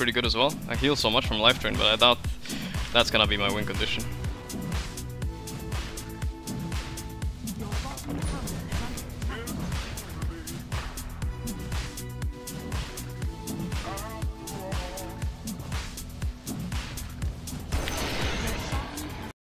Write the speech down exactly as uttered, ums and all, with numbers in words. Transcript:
pretty good as well. I heal so much from life drain, but I doubt that's gonna be my win condition.